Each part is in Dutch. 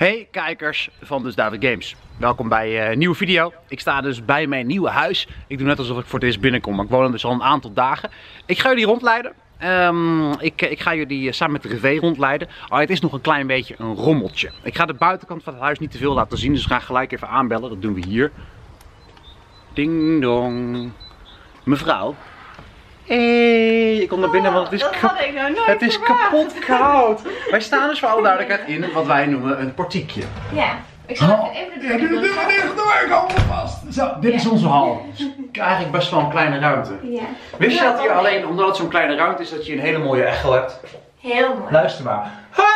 Hey kijkers van Dus David Games, welkom bij een nieuwe video. Ik sta dus bij mijn nieuwe huis. Ik doe net alsof ik voor het eerst binnenkom, maar ik woon er dus al een aantal dagen. Ik ga jullie rondleiden. Ik ga jullie samen met de Revé rondleiden. Oh, het is nog een klein beetje een rommeltje. Ik ga de buitenkant van het huis niet te veel laten zien, dus we gaan gelijk even aanbellen. Dat doen we hier. Ding dong. Mevrouw. Hey, ik kom naar binnen, want het is kapot koud. Wij staan dus voor alle duidelijkheid in wat wij noemen een portiekje. Ja, ik zal even de deur dicht doen. Ik hou me vast. Zo, dit is onze hal. Eigenlijk best wel een kleine ruimte. Ja. Wist je dat hier alleen, omdat het zo'n kleine ruimte is, dat je een hele mooie echo hebt? Heel mooi. Luister maar.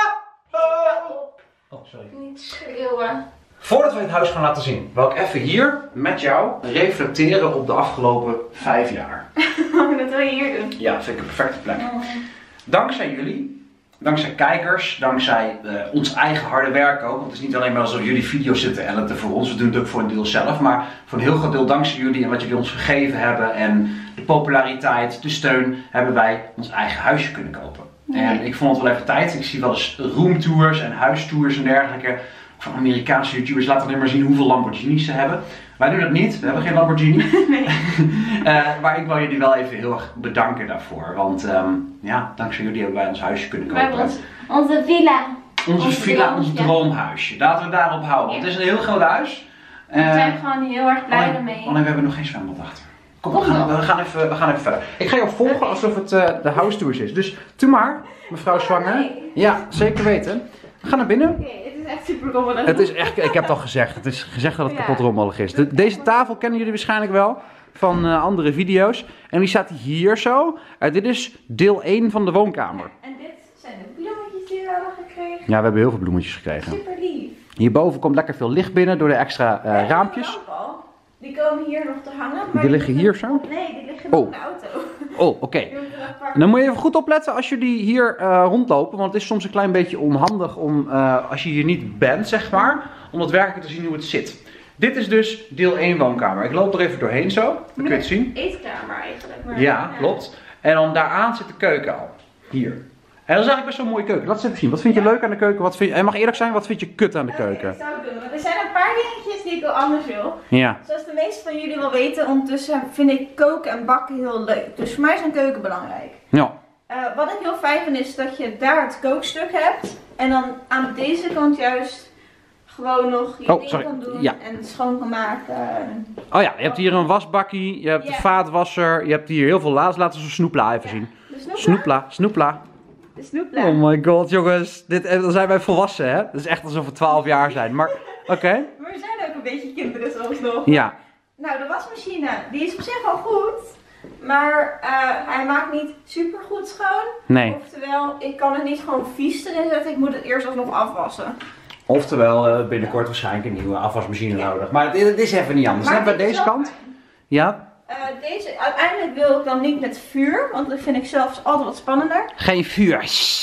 Oh, sorry. Niet schreeuwen. Voordat we het huis gaan laten zien, wil ik even hier met jou reflecteren op de afgelopen 5 jaar. Dat wil je hier doen? Ja, dat vind ik een perfecte plek. Dankzij jullie, dankzij kijkers, dankzij ons eigen harde werk ook. Want het is niet alleen maar alsof jullie video's zitten editen voor ons. We doen het ook voor een deel zelf. Maar voor een heel groot deel dankzij jullie en wat jullie ons gegeven hebben. En de populariteit, de steun, hebben wij ons eigen huisje kunnen kopen. En ik vond het wel even tijd. Ik zie wel eens roomtours en huistours en dergelijke. Van Amerikaanse YouTubers laten alleen maar zien hoeveel Lamborghinis ze hebben. Wij doen dat niet, we hebben geen Lamborghini. Nee. Maar ik wil jullie wel even heel erg bedanken daarvoor. Want ja, dankzij jullie hebben wij ons huisje kunnen kopen. We hebben onze villa. Onze villa, ons droomhuisje. Laten we daarop houden. Want het is een heel groot huis. We zijn gewoon heel erg blij ermee. Alleen we hebben nog geen zwembad achter. Kom, we gaan even verder. Ik ga jou volgen alsof het de house tours is. Dus doe maar, mevrouw zwanger. Nee. Ja, zeker weten. We gaan naar binnen. Oké, het is echt super rommelig. Het is echt, ik heb het al gezegd. Het is gezegd dat het kapot rommelig is. Deze tafel kennen jullie waarschijnlijk wel van andere video's. En die staat hier zo. Dit is deel 1 van de woonkamer. En dit zijn de bloemetjes die we hebben gekregen. Ja, we hebben heel veel bloemetjes gekregen. Super lief. Hierboven komt lekker veel licht binnen door de extra raampjes. Die komen hier nog te hangen. Maar Die liggen hier zo? Nee, die liggen nog in de auto. Oh, oké. Dan moet je even goed opletten als jullie hier rondlopen. Want het is soms een klein beetje onhandig om, als je hier niet bent, zeg maar, om het werkelijk te zien hoe het zit. Dit is dus deel 1 woonkamer. Ik loop er even doorheen zo. Dan kun je het zien. Eetkamer eigenlijk. Maar Ja, klopt. En dan daaraan zit de keuken al. Hier. En dat is eigenlijk best wel een mooie keuken. Laat eens even zien. Wat vind je leuk aan de keuken? Wat vind je, en mag eerlijk zijn, wat vind je kut aan de keuken? Ik zou het doen, want er zijn een paar dingetjes die ik wel anders wil. Ja. Zoals de meeste van jullie wel weten, ondertussen vind ik koken en bakken heel leuk. Dus voor mij is een keuken belangrijk. Ja. Wat ik heel fijn vind is dat je daar het kookstuk hebt. En dan aan deze kant juist gewoon nog je ding kan doen en schoon kan maken. Oh ja, je hebt hier een wasbakkie, je hebt de vaatwasser, je hebt hier heel veel laas. Laten we zo snoepla even zien. De Snoepla. De snoepla. Oh my god, jongens. Dan zijn wij volwassen, hè? Dat is echt alsof we 12 jaar zijn. Maar, oké. Maar we zijn ook een beetje kinderen soms nog. Ja. Nou, de wasmachine, die is op zich wel goed. Maar hij maakt niet super goed schoon. Nee. Oftewel, ik kan het niet gewoon vies erin zetten. Ik moet het eerst alsnog afwassen. Oftewel, binnenkort waarschijnlijk een nieuwe afwasmachine nodig. Maar dit is even niet anders. Maar bij deze kant? Fijn. Ja. Deze, uiteindelijk wil ik dan niet met vuur. Want dat vind ik zelfs altijd wat spannender. Geen vuur.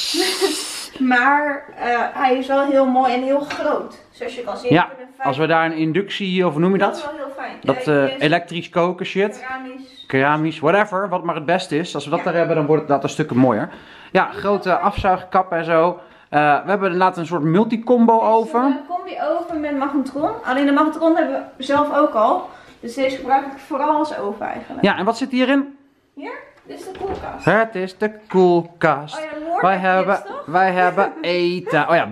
Maar hij is wel heel mooi en heel groot. Zoals je kan zien. Ja, als we daar een inductie, of hoe noem je dat? Dat is wel heel fijn. Dat elektrisch koken shit. Keramisch, whatever, wat maar het beste is. Als we dat daar hebben, dan wordt dat een stuk mooier. Ja, grote afzuigkap en zo. We hebben inderdaad een soort multicombo oven. Een combi oven met magnetron. Alleen de magnetron hebben we zelf ook al. Dus deze gebruik ik vooral als oven eigenlijk. Ja, en wat zit hierin? Hier, dit is de koelkast. Het is de koelkast. Oh ja, wij hebben eten. Oh ja.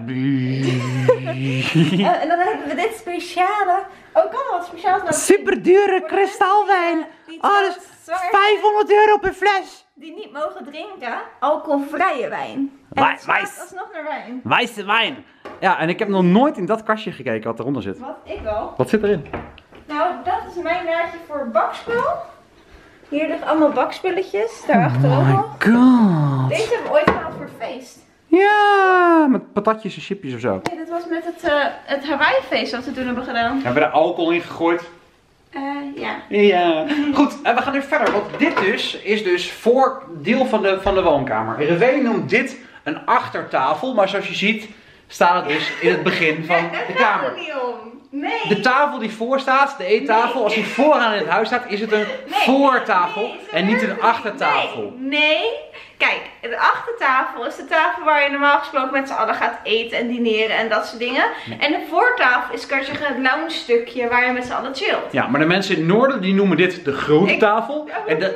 En dan hebben we dit speciale. Oh, kan er wat speciaals? Super dure kristalwijn. Oh, dat is 500 euro per fles. Die niet mogen drinken. Alcoholvrije wijn. En het smaakt alsnog naar wijn. Wijze wijn. Ja, en ik heb nog nooit in dat kastje gekeken wat eronder zit. Wat? Ik wel. Wat zit erin? Nou, dat is mijn naadje voor bakspul. Hier liggen allemaal bakspulletjes. Daarachter ook nog. God. Deze hebben we ooit gehaald voor het feest. Ja, met patatjes en chipjes of zo. Nee, dat was met het Hawaii feest wat we toen hebben gedaan. Hebben we er alcohol in gegooid? Ja. Ja. Goed, en we gaan nu verder. Want dit dus is dus voor deel van de woonkamer. Revé noemt dit een achtertafel. Maar zoals je ziet staat het dus in het begin van de kamer. Nee. De tafel die voor staat, de eettafel, als die vooraan in het huis staat, is het een voortafel en niet een achtertafel. Nee. Kijk, de achtertafel is de tafel waar je normaal gesproken met z'n allen gaat eten en dineren en dat soort dingen. En de voortafel is, kan je zeggen, het lounge stukje waar je met z'n allen chillt. Ja, maar de mensen in het noorden die noemen dit de grote tafel.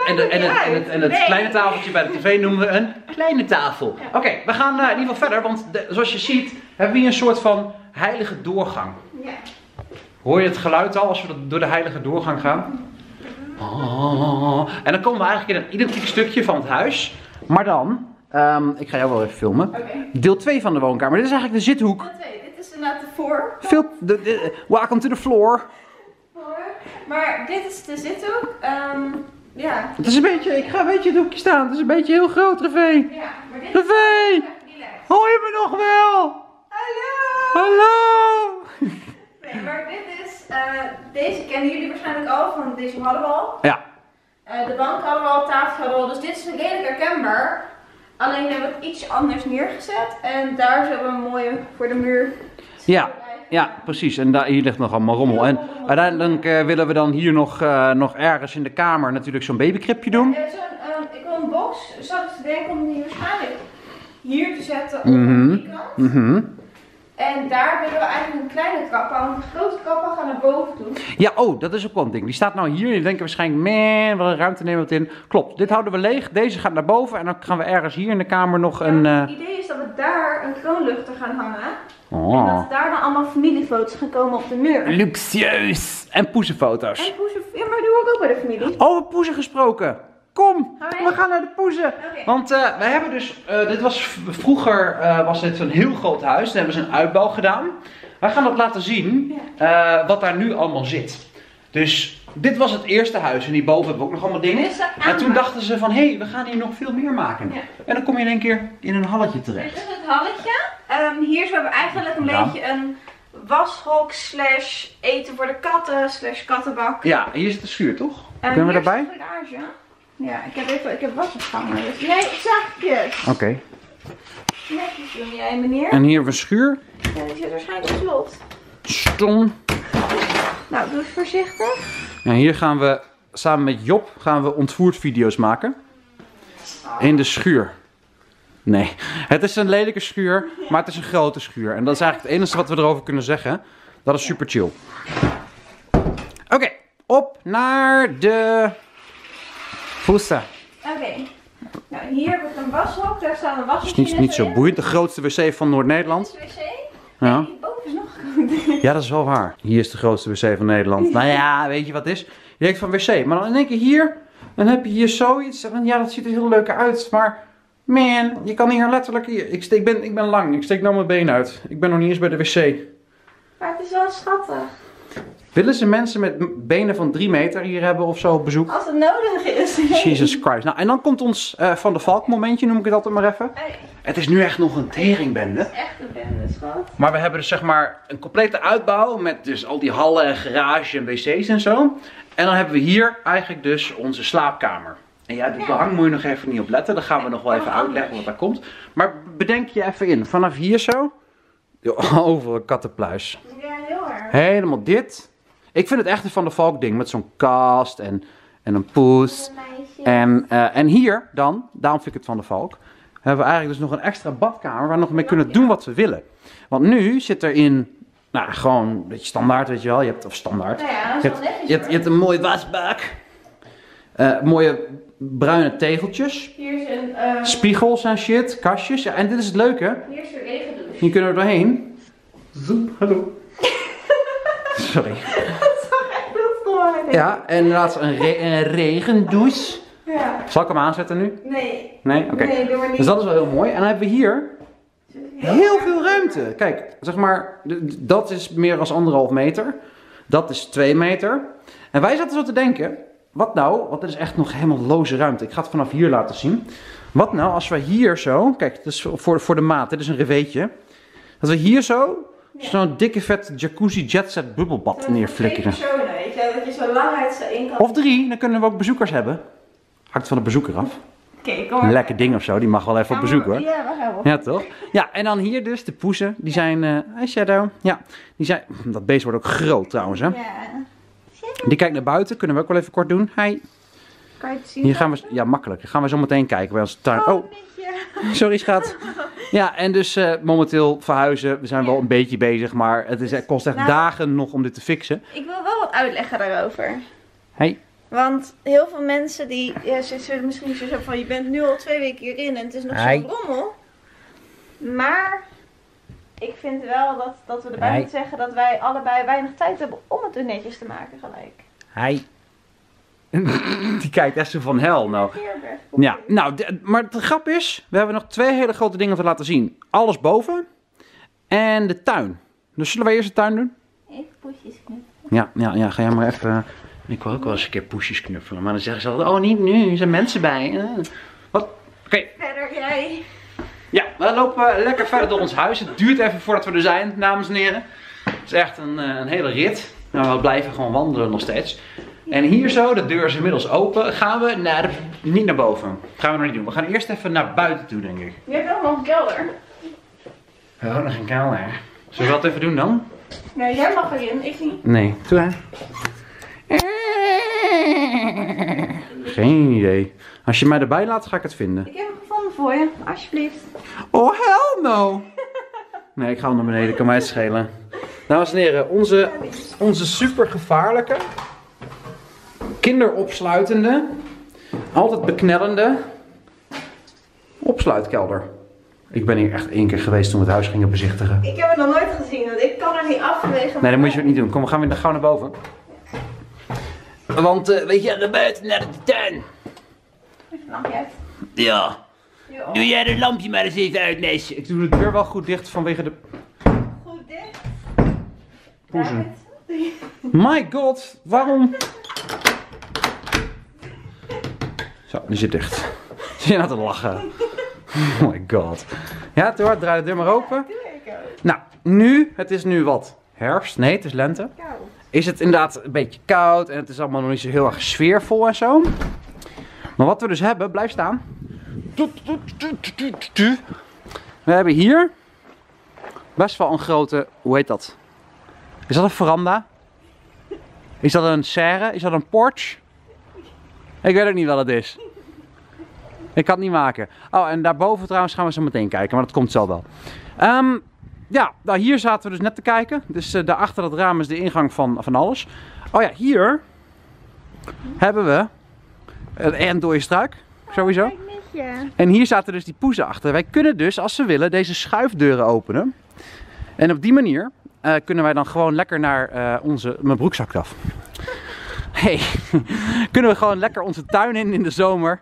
En het kleine tafeltje bij de tv noemen we een kleine tafel. Ja. Oké, we gaan in ieder geval verder, want zoals je ziet hebben we hier een soort van heilige doorgang. Ja. Hoor je het geluid al als we door de heilige doorgang gaan? Oh. En dan komen we eigenlijk in een identiek stukje van het huis. Maar dan, ik ga jou wel even filmen. Okay. Deel 2 van de woonkamer. Dit is eigenlijk de zithoek. Deel 2, dit is inderdaad de voor. Welcome to the floor. Maar dit is de zithoek. Ja. Het is een beetje, ik ga een beetje het hoekje staan. Het is een beetje heel groot, Revee. Ja, maar dit Revee! Hoor je me nog wel? Hallo! Hallo! Nee, maar dit is, deze kennen jullie waarschijnlijk al, van deze hadden we al. Ja. De bank hadden we al, tafel hadden we al, dus dit is redelijk herkenbaar. Alleen hebben we het iets anders neergezet en daar hebben we een mooie voor de muur. Ja, precies. En hier ligt nog allemaal rommel. En uiteindelijk willen we dan hier nog ergens in de kamer natuurlijk zo'n babykribje doen. Ik wil een box, zou ik denken om die waarschijnlijk hier te zetten op die kant. En daar willen we eigenlijk een kleine trap aan, want de grote trappen gaan naar boven toe. Ja, oh, dat is ook wel een ding. Die staat nou hier en je denkt waarschijnlijk, man, wat een ruimte nemen we het in. Klopt, dit houden we leeg. Deze gaat naar boven en dan gaan we ergens hier in de kamer nog een... Het idee is dat we daar een kroonluchter gaan hangen. Oh. En dat daar dan allemaal familiefoto's gaan komen op de muur. Luxueus! En poezenfoto's. En poezen, ja, maar die hoor ik ook bij de familie. Over poezen gesproken. Kom, we gaan naar de poezen. Okay. Want wij hebben dus, dit was vroeger was dit een heel groot huis. Daar hebben ze een uitbouw gedaan. Wij gaan dat laten zien wat daar nu allemaal zit. Dus dit was het eerste huis en hierboven hebben we ook nog allemaal dingen. En toen dachten ze van, hé, we gaan hier nog veel meer maken. Ja. En dan kom je in één keer in een halletje terecht. Dit is het halletje. Hier hebben we eigenlijk een beetje een washok slash eten voor de katten slash kattenbak. Ja, en hier zit de schuur toch? Kunnen we daarbij? Ja, ik heb wasopgangen. Dus nee, zachtjes. Oké. Netjes doen jij, meneer. En hier hebben we een schuur. Ja, die zit waarschijnlijk op slot. Stom. Nou, doe het voorzichtig. En hier gaan we samen met Job ontvoerdvideo's maken. In de schuur. Nee, het is een lelijke schuur, maar het is een grote schuur. En dat is eigenlijk het enige wat we erover kunnen zeggen. Dat is super chill. Oké, op naar de poesten. Oké. Nou, hier heb ik een washok, daar staan een wasmachine. Dat is niet zo boeiend. De grootste wc van Noord-Nederland. Wc? Ja. Nee, boven is nog groter. Ja, dat is wel waar. Hier is de grootste wc van Nederland. Nou ja, weet je wat het is? Je denkt van wc, maar dan in één keer hier, dan heb je hier zoiets. En ja, dat ziet er heel leuk uit, maar man, je kan hier letterlijk... Ik ben lang, ik steek nou mijn been uit. Ik ben nog niet eens bij de wc. Maar het is wel schattig. Willen ze mensen met benen van 3 meter hier hebben of zo op bezoek? Als het nodig is. Jesus Christ. Nou, en dan komt ons Van de Valk momentje, noem ik het altijd maar even. Hey. Het is nu echt nog een teringbende. Het is echt een bende, schat. Maar we hebben dus zeg maar een complete uitbouw met dus al die hallen en garage en wc's en zo. En dan hebben we hier eigenlijk dus onze slaapkamer. En ja, de behang moet je nog even niet op letten. Dan gaan we nog wel even uitleggen wat daar komt. Maar bedenk je even in, vanaf hier zo, over een kattenpluis. Ja, heel erg. Helemaal dit. Ik vind het echt een Van de Valk ding met zo'n kast en een poes. En hier dan, daarom vind ik het Van de Valk, hebben we eigenlijk dus nog een extra badkamer waar we nog mee kunnen doen wat we willen. Want nu zit er in, nou gewoon een beetje standaard, weet je wel. Je hebt, of standaard. Nou ja, dat is wel netjes, je hebt een mooie wasbak. Mooie bruine tegeltjes. Hier is een... Spiegels en shit, kastjes. Ja, en dit is het leuke. Hier is een regendouche. Hier kunnen we doorheen. Zoep, hallo. Sorry. Ja, en inderdaad een regendouche. Ja. Zal ik hem aanzetten nu? Nee. Nee? Oké. Nee, doe maar niet. Dus dat is wel heel mooi. En dan hebben we hier heel veel ruimte. Kijk, zeg maar, dat is meer dan 1,5 meter. Dat is 2 meter. En wij zaten zo te denken, wat nou, want het is echt nog helemaal loze ruimte. Ik ga het vanaf hier laten zien. Wat nou als we hier zo, kijk, dat is voor de maat, dit is een reveetje. Dat we hier zo, zo'n dikke vet jacuzzi jetset bubbelbad neerflikkeren. 2 personen, weet je, dat je zo lang uit ze in kan. Of 3, dan kunnen we ook bezoekers hebben. Hangt van de bezoeker af. Oké, kom maar. Een lekker ding of zo, die mag wel even op bezoek hoor. Ja, wacht even. Ja, toch? Ja, en dan hier dus de poezen. Die zijn, hi Shadow. Ja, die zijn, dat beest wordt ook groot trouwens hè. Ja. Die kijkt naar buiten, kunnen we ook wel even kort doen. Hi. Kan je het zien? Hier gaan we, ja makkelijk, gaan we zo meteen kijken bij onze tuin. Oh, netje. sorry schat. Ja, en dus momenteel verhuizen. We zijn wel een beetje bezig, maar het kost echt dagen nog om dit te fixen. Ik wil wel wat uitleggen daarover. Hey. Want heel veel mensen die, ja, ze zullen misschien zo zeggen van je bent nu al 2 weken hierin en het is nog zo'n rommel. Maar ik vind wel dat we erbij moeten zeggen dat wij allebei weinig tijd hebben om het er netjes te maken gelijk. Hi. Die kijkt echt zo van hel nou. Ja, nou, maar de grap is, we hebben nog 2 hele grote dingen te laten zien. Alles boven en de tuin. Dus zullen wij eerst de tuin doen? Even poesjes knuffelen. Ja, ga jij maar even... Ik wil ook wel eens een keer poesjes knuffelen, maar dan zeggen ze altijd, oh niet nu, er zijn mensen bij. Wat? Oké. Verder jij. Ja, we lopen lekker verder door ons huis. Het duurt even voordat we er zijn, dames en heren. Het is echt een hele rit. Maar we blijven gewoon wandelen nog steeds. En hier zo, de deur is inmiddels open, gaan we niet naar boven. Gaan we nog niet doen. We gaan eerst even naar buiten toe, denk ik. Je hebt ook nog een kelder. We hebben ook nog een kelder. Zullen we dat even doen dan? Nee, jij mag erin, ik niet. Nee, doe hè. Geen idee. Als je mij erbij laat, ga ik het vinden. Ik heb hem gevonden voor je, alsjeblieft. Oh, hell no! Nee, ik ga hem naar beneden, kan mij het schelen. Dames en heren, onze super gevaarlijke, kinderopsluitende, altijd beknellende opsluitkelder. Ik ben hier echt 1 keer geweest toen we het huis gingen bezichtigen. Ik heb het nog nooit gezien, want ik kan er niet afwegen. Nee, dat moet je ook niet doen. Kom, we gaan weer gauw naar boven. Want, weet je, naar buiten, naar de tuin. Even een lampje uit. Ja. Jo. Doe jij de lampje maar eens even uit, meisje. Ik doe de deur wel goed dicht vanwege de Goed dicht. poezen. My god, waarom? Zo, die zit dicht. Zit je nou te lachen? Oh my god. Ja, te hard, draai de deur maar open. Doe ik ook. Nou, nu, het is nu wat herfst. Nee, het is lente. Koud. Is het inderdaad een beetje koud en het is allemaal nog niet zo heel erg sfeervol en zo. Maar wat we dus hebben, blijf staan. We hebben hier best wel een grote, hoe heet dat? Is dat een veranda? Is dat een serre? Is dat een porch? Ik weet ook niet wat het is. Ik kan het niet maken. Oh, en daarboven trouwens gaan we zo meteen kijken, maar dat komt zo wel. Ja, nou hier zaten we dus net te kijken. Dus daarachter dat raam is de ingang van alles. Oh ja, hier hebben we een dode struik, sowieso. Kijk netje. En hier zaten dus die poezen achter. Wij kunnen dus, als we willen, deze schuifdeuren openen. En op die manier kunnen wij dan gewoon lekker naar mijn broekzak af. Hey, kunnen we gewoon lekker onze tuin in de zomer.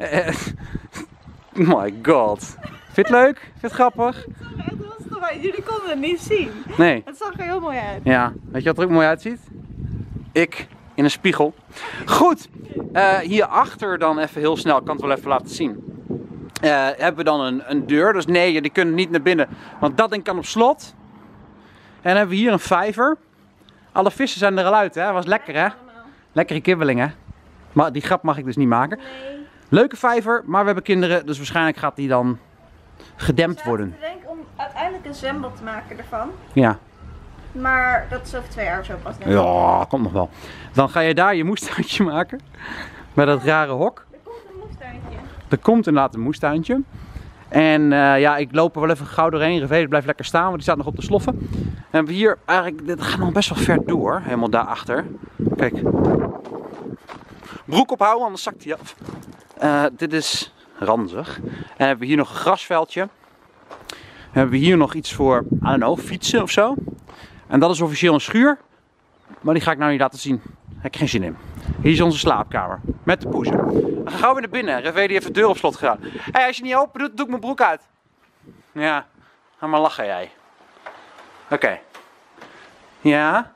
My god. Vind je het leuk? Vind je het grappig? Jullie konden het niet zien. Nee. Het zag er heel mooi uit. Ja, weet je wat er ook mooi uitziet? Ik in een spiegel. Goed, hierachter dan even heel snel, ik kan het wel even laten zien. Hebben we dan een deur, dus nee, die kunnen niet naar binnen, want dat ding kan op slot. En dan hebben we hier een vijver. Alle vissen zijn er al uit, hè? Was lekker, hè? Lekkere kibbeling, hè? Maar die grap mag ik dus niet maken. Nee. Leuke vijver, maar we hebben kinderen, dus waarschijnlijk gaat die dan gedempt worden. Ik denk om uiteindelijk een zwembad te maken ervan. Ja. Maar dat is over 2 jaar zo pas. Denk ik. Ja, komt nog wel. Dan ga je daar je moestuintje maken. Met dat rare hok. Er komt een moestuintje. Er komt inderdaad een moestuintje. En ja, ik loop er wel even gauw doorheen. Revede blijft lekker staan, want die staat nog op de sloffen. En hebben we hier eigenlijk, dit gaat nog best wel ver door. Helemaal daarachter. Kijk. Broek ophouden, anders zakt hij af. Dit is ranzig. En dan hebben we hier nog een grasveldje. Dan hebben we hier nog iets voor, I don't know, fietsen of zo. En dat is officieel een schuur. Maar die ga ik nou niet laten zien. Daar heb ik geen zin in. Hier is onze slaapkamer. Met de poezen. We gaan gauw weer naar binnen. Revé die heeft de deur op slot gedaan. Hé, als je niet open doet, doe ik mijn broek uit. Ja, ga maar lachen jij. Oké. Ja.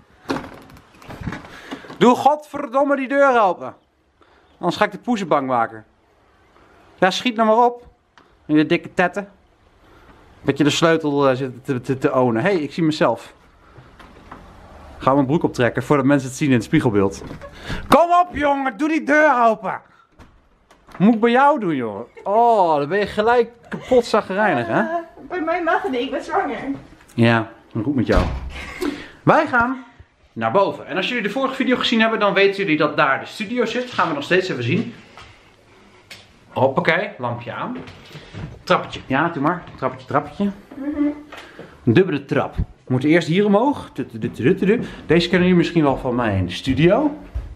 Doe godverdomme die deur open. Anders ga ik de poezen bang maken. Ja, schiet nou maar op. In je dikke tetten. Dat je de sleutel zit te ownen. Hé, ik zie mezelf. Ga mijn broek optrekken voordat mensen het zien in het spiegelbeeld. Kom op jongen, doe die deur open. Moet ik bij jou doen, joh? Oh, dan ben je gelijk kapot zagrijnig, hè? Bij mij mag het niet, ik ben zwanger. Ja, goed met jou. Wij gaan naar boven. En als jullie de vorige video gezien hebben, dan weten jullie dat daar de studio zit. Dat gaan we nog steeds even zien. Hoppakee, lampje aan. Trappetje. Ja, doe maar. Trappetje. Een dubbele trap. We moeten eerst hier omhoog. Deze kennen jullie misschien wel van mij in de studio.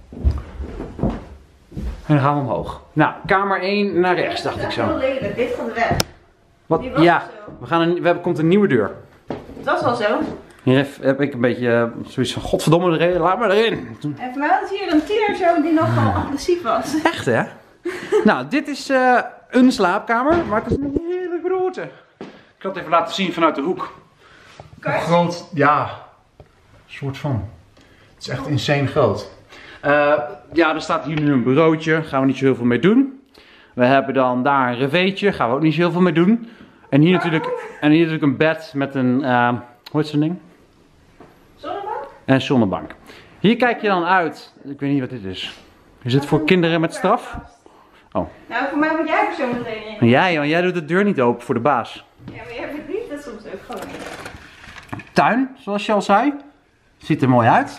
En dan gaan we omhoog. Nou, kamer 1 naar rechts, dacht ik zo. Heel lelijk, dit gaat weg. Wat? Ja, komt een nieuwe deur. Het was al zo. Hier heb ik een beetje zoiets van, godverdomme, laat maar erin. En voor mij was hier een tiener zo die nogal agressief was. Echt, hè? Nou, dit is een slaapkamer, maar het is een hele grote. Ik zal het even laten zien vanuit de hoek. Hoe groot? Ja, soort van. Het is echt insane groot. Ja, er staat hier nu een bureautje, gaan we niet zo heel veel mee doen. We hebben dan daar een reveetje, gaan we ook niet zo heel veel mee doen. En hier natuurlijk een bed met een, hoe heet zo'n ding? Zonnebank? En een zonnebank. Hier kijk je dan uit, ik weet niet wat dit is. Is dit voor kinderen met straf? Oh. Nou, voor mij moet jij er zo meteen in. Ja, jij doet de deur niet open voor de baas. Ja, maar jij verdient het soms ook gewoon. Tuin, zoals je al zei. Ziet er mooi uit.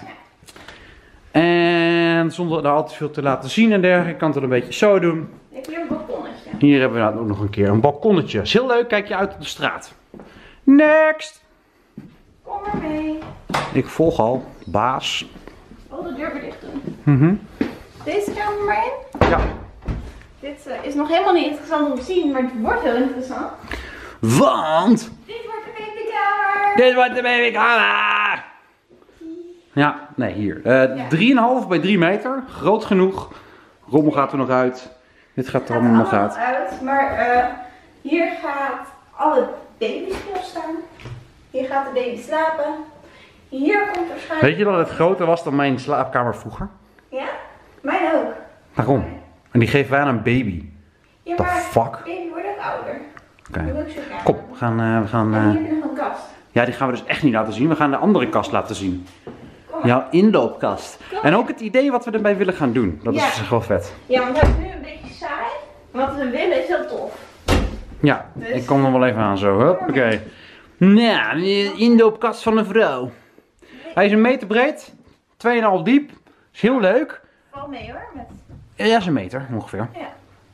En zonder daar al te veel te laten zien en dergelijke, kan het een beetje zo doen. Ik heb hier een balkonnetje. Hier hebben we ook nog een keer een balkonnetje. Is heel leuk, kijk je uit op de straat. Next! Kom maar mee. Ik volg al, baas. Oh, de deur weer dicht doen. Deze kamer maar in. Ja. Dit is nog helemaal niet interessant om te zien, maar het wordt heel interessant. Want... Dit wordt de babykamer. Dit wordt de babykamer! Ja, nee, hier. 3,5 bij 3 meter. Groot genoeg. Rommel gaat er nog uit. Dit gaat er allemaal nog uit. Maar hier gaat alle babyspel staan. Hier gaat de baby slapen. Hier komt waarschijnlijk... Weet je dat het groter was dan mijn slaapkamer vroeger? Ja? Mijn ook. Waarom? En die geven wij aan een baby. Ja, The maar fuck? baby wordt ook ouder. Oké. Kom, we gaan... En hier heb je nog een kast. Ja, die gaan we dus echt niet laten zien. We gaan de andere kast laten zien. Jouw inloopkast. En ook het idee wat we erbij willen gaan doen. Dat is dus wel vet. Ja, want het is nu een beetje saai. Wat we willen is heel tof. Ja, Dus... ik kom er wel even aan zo. Huppakee. Nou, de inloopkast van een vrouw. Hij is 1 meter breed. 2,5 diep. Is heel leuk. Valt mee hoor. Met... Ja, is 1 meter ongeveer. Ja.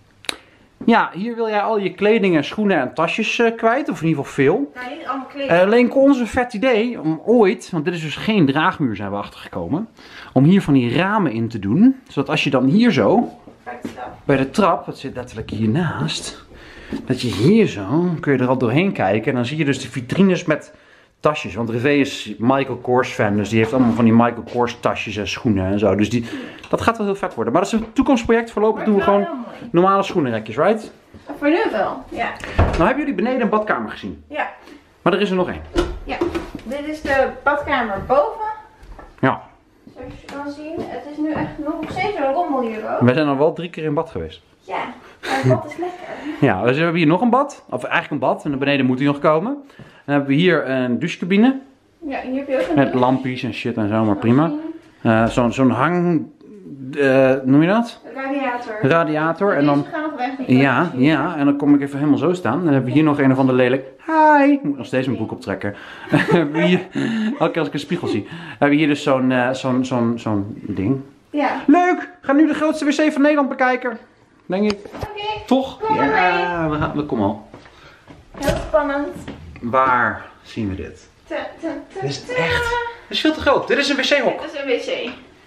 Ja, hier wil jij al je kleding en schoenen en tasjes kwijt. Of in ieder geval veel. Nou, niet allemaal kleding. Alleen ons een vet idee om ooit, want dit is dus geen draagmuur zijn we achtergekomen. Om hier van die ramen in te doen. Zodat als je dan hier zo, bij de trap, dat zit letterlijk hiernaast. Dat je hier zo, kun je er al doorheen kijken. En dan zie je dus de vitrines met tasjes. Want Revé is Michael Kors fan. Dus die heeft allemaal van die Michael Kors tasjes en schoenen en zo. Dus dat gaat wel heel vet worden. Maar dat is een toekomstproject. Voorlopig doen we gewoon normale schoenenrekjes, right? Voor nu wel, ja. Nou hebben jullie beneden een badkamer gezien. Ja. Maar er is er nog 1. Ja. Dit is de badkamer boven. Ja. Zoals je kan zien. Het is nu echt nog steeds een rommel hier ook. We zijn al wel 3 keer in bad geweest. Ja, maar het bad is lekker. Ja, dus we hebben hier nog een bad. Of eigenlijk een bad. En naar beneden moet hij nog komen. Dan hebben we hier een douchecabine. Ja, hier heb je ook een Met lampjes en shit en zo, maar prima. Zo'n hang... noem je dat? Radiator. Radiator. En dan... Deze gaan nog weg. Ja, en dan kom ik even helemaal zo staan. Dan hebben we hier nog een of ander lelijk. Hi! Ik moet nog steeds mijn broek optrekken. Hier, elke keer als ik een spiegel zie. Hebben we hier dus zo'n ding. Ja. Leuk! Ga nu de grootste wc van Nederland bekijken. Denk ik. Oké. Toch? Kom maar Ja, we komen al. Heel spannend. Waar zien we dit? Dit is het echt. Dit is veel te groot. Dit is een wc-hok. Dit is een wc.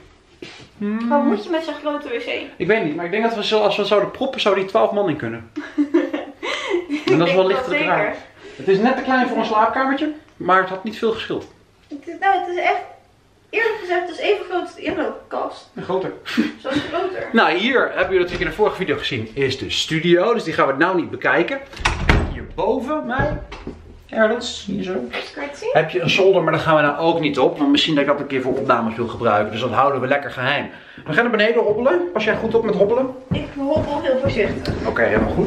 Wat moet je met zo'n grote wc? Ik weet niet, maar ik denk dat we als we zouden proppen, zou die 12 man in kunnen. En dat is wel lichter raar. Het is net te klein voor een slaapkamertje, maar het had niet veel geschild. Het is echt, eerlijk gezegd, het is even groot als de inloopkast. En groter. Zoals groter. Nou, hier hebben jullie natuurlijk in de vorige video gezien, is de studio. Dus die gaan we nou niet bekijken. Hier boven mij, ergens, hier zo, heb je een zolder, maar daar gaan we nou ook niet op. Want misschien dat ik dat een keer voor opnames wil gebruiken. Dus dat houden we lekker geheim. We gaan naar beneden hobbelen. Pas jij goed op met hobbelen? Ik hobbel heel voorzichtig. Oké, helemaal goed.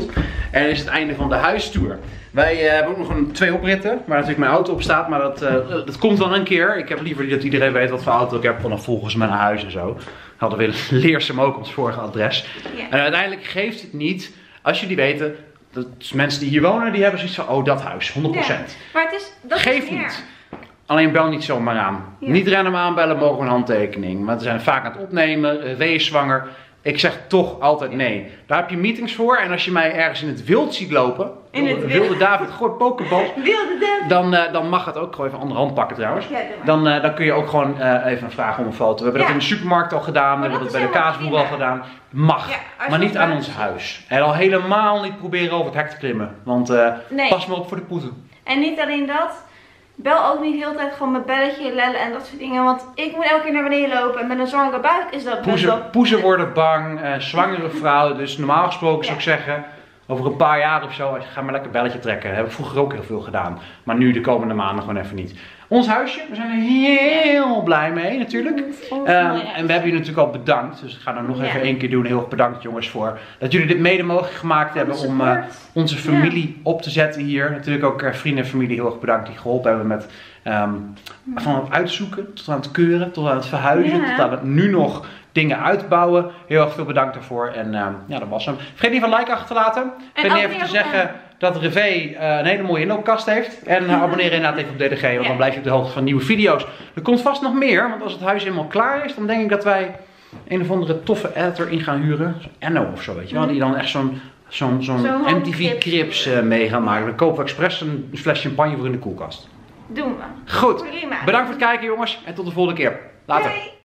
En dan is het einde van de huistour. Wij hebben ook nog twee opritten, waar natuurlijk mijn auto op staat, maar dat komt wel een keer. Ik heb liever dat iedereen weet wat voor auto ik heb, vanaf volgens mij naar huis en zo. Hadden we Leersum ook, ons vorige adres. Ja. En uiteindelijk geeft het niet, als jullie weten, dat mensen die hier wonen, die hebben zoiets van, oh dat huis, 100%. Ja, maar dat geeft niet. Alleen bel niet zomaar aan. Ja. Niet random aanbellen, mogen een handtekening. Maar ze zijn vaak aan het opnemen, wees zwanger. Ik zeg toch altijd nee. Daar heb je meetings voor. En als je mij ergens in het wild ziet lopen, wilde David, gooit pokebal. Dan mag het ook. Gewoon even een andere hand pakken trouwens. Ja, dan kun je ook gewoon even vragen om een foto. We hebben dat in de supermarkt al gedaan. We hebben dat bij de kaasboer al gedaan. Mag. Ja, maar niet aan ons huis. En al helemaal niet proberen over het hek te klimmen. Want pas maar op voor de poeten. En niet alleen dat. Bel ook niet de hele tijd gewoon met belletje, lellen en dat soort dingen. Want ik moet elke keer naar beneden lopen. En met een zwangere buik is dat best wel... Poezen worden bang, zwangere vrouwen. Dus normaal gesproken zou ik zeggen, over een paar jaar of zo, ga maar lekker belletje trekken. Dat heb ik vroeger ook heel veel gedaan. Maar nu de komende maanden gewoon even niet. Ons huisje, we zijn er heel blij mee natuurlijk. En we hebben jullie natuurlijk al bedankt. Dus ik ga het nog even één keer doen. Heel erg bedankt jongens voor dat jullie dit mede mogelijk gemaakt hebben om onze familie op te zetten hier. Natuurlijk ook vrienden en familie heel erg bedankt die geholpen hebben met van het uitzoeken tot aan het keuren, tot aan het verhuizen, tot aan het nu nog dingen uitbouwen. Heel erg veel bedankt daarvoor. En ja, dat was hem. Vergeet niet van like achter te laten. En even te zeggen dat Revé een hele mooie inloopkast heeft. En abonneer inderdaad even op DDG, want dan blijf je op de hoogte van nieuwe video's. Er komt vast nog meer, want als het huis helemaal klaar is, dan denk ik dat wij een of andere toffe editor in gaan huren. Zo'n Enno of zo, weet je wel. Die dan echt zo'n MTV Cribs mee gaan maken. Dan kopen we expres een fles champagne voor in de koelkast. Doen we. Goed. Bedankt voor het kijken jongens en tot de volgende keer. Later.